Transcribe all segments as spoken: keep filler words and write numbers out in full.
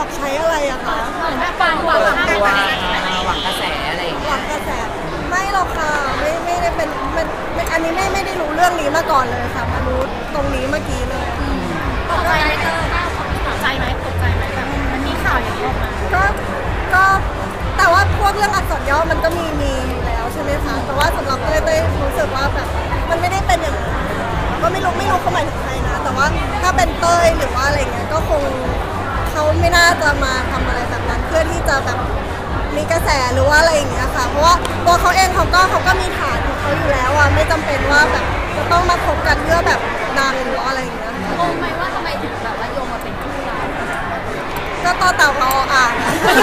อบใช้อะไรอะคะเหมือนแบบฟังหวังตัวหวังกระแสอะไรอย่างเงี้ยหวังกระแสไม่หรอกค่ะไม่ไม่ได้เป็นมันอันนี้ไม่ไม่ได้รู้เรื่องนี้มาก่อนเลยค่ะมารู้ตรงนี้เมื่อกี้เลยตกใจไหมเตอร์ตกใจไหมตกใจไหมแบบมันมีข่าวอย่างนี้ออกมาก็ก็แต่ว่าพวกเรื่องอักษรย่อมันก็มีมีอยู่แล้วใช่ไหมคะแต่ว่าสำหรับเต้ยเต้ยรู้สึกว่าแบบมันไม่ได้เป็นอย่างนั้นก็ไม่รู้ไม่รู้เขาหมายถึงใครนะแต่ว่าถ้าเป็นเต้ยหรือว่าอะไรเงี้ยก็คงเขาไม่น่าจะมาทำอะไรแบบนั้นเพื่อที่จะแบบมีกระแสหรือว่าอะไรอย่างเงี้ยค่ะเพราะว่าตัวเขาเองเขาก็เขาก็มีฐานของเขาอยู่แล้วอ่ะไม่จำเป็นว่าแบบจะต้องมาคบกันเพื่อแบบดังหรืออะไรอย่างเงี้ยงงไหมว่าทำไมถึงแบบว่าโยงมาเป็นคู่เราก็ต่อเต่าเขาอ่าน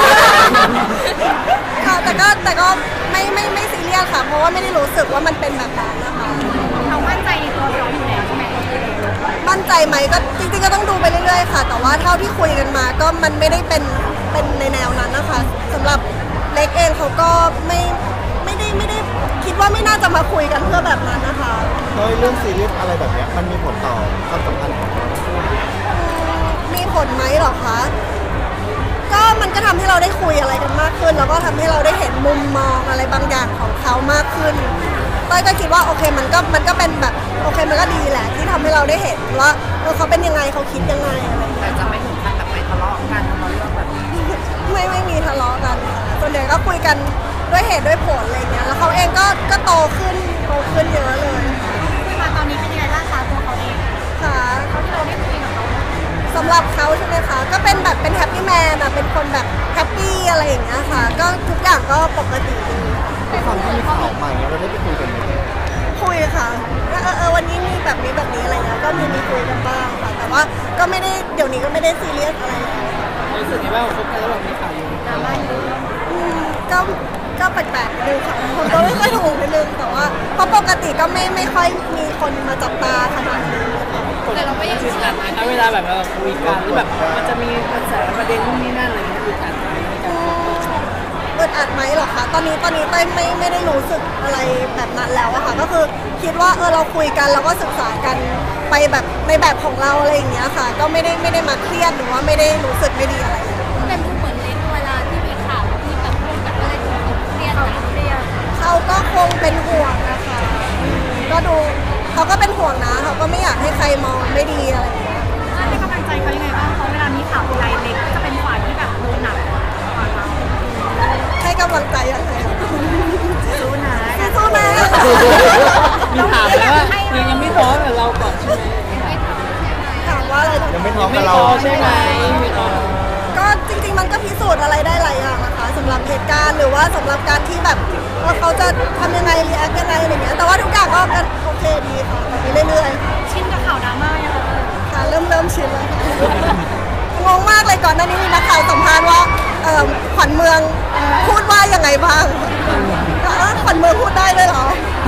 ค่ะแต่ก็แต่ก็ไม่ไม่ไม่ซีเรียสค่ะเพราะว่าไม่ได้รู้สึกว่ามันเป็นแบบนั้นนะคะเรามั่นใจในตัวเราอยู่แล้วใช่ไหมมั่นใจไหมก็จริงๆก็ต้องดูไปเรื่อยๆค่ะแต่ว่าเท่าที่คุยกันมาก็มันไม่ได้เป็นเป็นในแนวนั้นนะคะสำหรับเล็กเองเขาก็ไม่ไม่ได้ไม่ได้คิดว่าไม่น่าจะมาคุยกันเพื่อแบบนั้นนะคะโดยเรื่องซีเรียสอะไรแบบนี้มันมีผลต่อความสัมพันธ์ของเรามีผลไหมหรอคะก็มันก็ทำให้เราได้คุยอะไรกันมากขึ้นแล้วก็ทำให้เราได้เห็นมุมมองอะไรบางอย่างของเขามากขึ้นเต้ยก็คิดว่าโอเคมันก็มันก็เป็นแบบโอเคมันก็ดีแหละที่ทำให้เราได้เห็นว่าเออเขาเป็นยังไงเขาคิดยังไงอะไรแต่จะไม่ถึงขั้นแบบไปทะเลาะกันเพราะเรื่องแบบนี้ไม่ไม่มีทะเลาะกันส่วนใหญ่ก็คุยกันด้วยเหตุด้วยผลอะไรเงี้ยแล้วเขาเองก็ก็โตขึ้นโตขึ้นเยอะเลยคุยมาตอนนี้เป็นยังไงบ้างคะตัวเขาเองค่ะเขาที่เราได้คุยกับเขาสำหรับเขาใช่ไหมคะก็เป็นแบบเป็นแฮปปี้แมนอะเป็นคนแบบแฮปปี้อะไรอย่างเงี้ยค่ะก็ทุกอย่างก็ปกติดีในความที่มีข่าวใหม่เราได้ไปคุยกันไหมคุยค่ะก็เออเออวันนี้มีแบบนี้แบบนี้อะไรเงี้ยก็มีมีคุยกันบ้างค่ะแต่ว่าก็ไม่ได้เดี๋ยวนี้ก็ไม่ได้ซีเรียสอะไรแล้วรู้สึกยังไงว่าคบกันแล้วแบบมีข่าวอยู่ดราม่าเยอะก็ก็แปลกๆนิดนึงค่ะผมก็ไม่ค่อยถูกนิดนึงแต่ว่าเพราะปกติก็ไม่ไม่ค่อยมีคนมาจับตาขนาดนี้แต่เราก็ยังอึดอัดนะเวลาแบบเราคุยกันหรือแบบมันจะมีกระแสประเด็นนู่นนี่นั่นอะไรเงี้ยอึดอัดไหมอึดอัดไหมหรอคะตอนนี้ตอนนี้เต้ยไม่ไม่ได้รู้สึกอะไรแบบนั้นแล้วอะค่ะก็คือคิดว่าเออเราคุยกันเราก็ศึกษากันไปแบบในแบบของเราอะไรอย่างเงี้ยค่ะก็ไม่ได้ไม่ได้มาเครียดหรือว่าไม่ได้รู้สึกไม่ดีอะไรแต่ดูเหมือนเล็กเวลาที่มีข่าวที่แบบพูดแบบอะไรดูเครียดนะเครียดเขาก็คงเป็นห่วงนะคะก็ดูเขาก็เป็นห่วงนะเขาก็ไม่อยากให้ใครมองไม่ดีอะไรอย่างเงี้ยให้กำลังใจเขายังไงบ้างเขาเวลามีข่าวอะไรเล็กก็จะเป็นฝ่ายที่แบบโดนหนักกว่าเราให้กำลังใจยังไงสู้นะสู้นะมีถามแล้วว่ายังยังไม่ท้อกับเราก่อนใช่ไหมถามว่าอะไรยังไม่ท้อกับเราใช่ไหมก็จริงๆมันก็พิสูจน์อะไรได้หลายอย่างนะคะสำหรับเหตุการณ์หรือว่าสำหรับการที่แบบว่าเขาจะทำยังไงรีแอคยังไงอะไรเงี้ยแต่ว่าทุกอย่างก็โอเคดีค่ะไปเรื่อยๆชินกับข่าวดราม่ายังไงค่ะเริ่มเริ่มชินแล้วงงมากเลยก่อนหน้านี้มีนักข่าวสัมภาษณ์ว่าขวัญเมืองพูดว่ายังไงบ้างขวัญเมืองพูดได้ด้วยเหรอ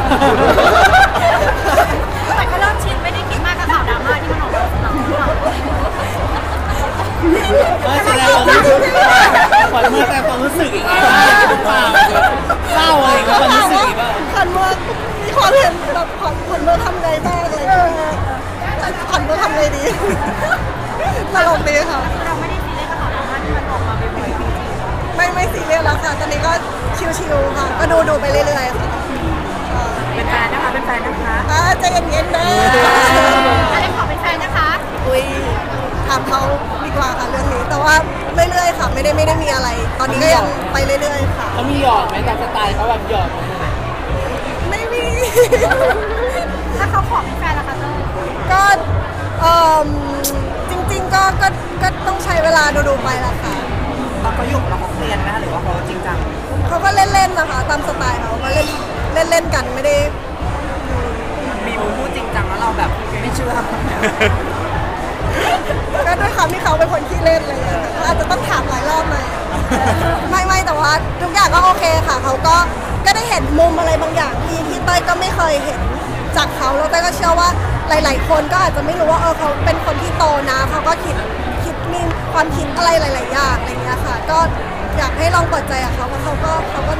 แต่ก็เริ่มชินไม่ได้คิดมากกับข่าวดราม่าที่มันออกมาสำหรับเราแสดงความรู้สึกขวัญเมืองแต่ความรู้สึกยังไงบ้างเศร้าอะไรความรู้สึกบ้างขวัญเมืองมีความเห็นแบบขวัญขวัญเมืองทำไงบ้างอะไรขวัญเมืองทำไงดีตลกดีค่ะเราไม่ได้ซีเรียสกับข่าวดราม่าที่มันออกมาบ่อยๆจริงๆไม่ไม่ซีเรียสแล้วค่ะตอนนี้ก็ชิลๆค่ะก็ดูดูไปเรื่อยๆค่ะเป็นแฟนนะคะเป็นแฟนนะคะอ่าใจเย็นๆนะอะไรขอเป็นแฟนนะคะอุ้ยถามเขาดีกว่าค่ะเรื่องนี้แต่ว่าเรื่อยๆค่ะไม่ได้ไม่ได้มีอะไรตอนนี้ก็ยังไปเรื่อยๆค่ะเขามีหยอดไหมตามสไตล์เขาแบบหยอดไม่มีถ้าเขาขอเป็นแฟนล่ะคะเต้ยก็เอ่อจริงๆก็ก็ก็ต้องใช้เวลาดูๆไปละค่ะตอนเขาหยุดเราเขาเครียดไหมหรือว่าเขาจริงจังเขาก็เล่นๆนะคะตามสไตล์เขาก็เล่นเล่นๆกันไม่ได้มีมูพูดจริงจังแล้วเราแบบไม่เชื่อก็ด้วยความที่เขาเป็นคนขี้เล่นเลยอาจจะต้องถามหลายรอบหน่อยไม่ไม่แต่ว่าทุกอย่างก็โอเคค่ะเขาก็ก็ได้เห็นมุมอะไรบางอย่างที่ที่เต้ยก็ไม่เคยเห็นจากเขาแล้วเต้ยก็เชื่อว่าหลายๆคนก็อาจจะไม่รู้ว่าเออเขาเป็นคนที่โตนะเขาก็คิดคิดมีความคิดอะไรหลายๆอย่างอะไรเงี้ยค่ะก็อยากให้ลองเปิดใจกับเขาเพราะเขาก็เขาก็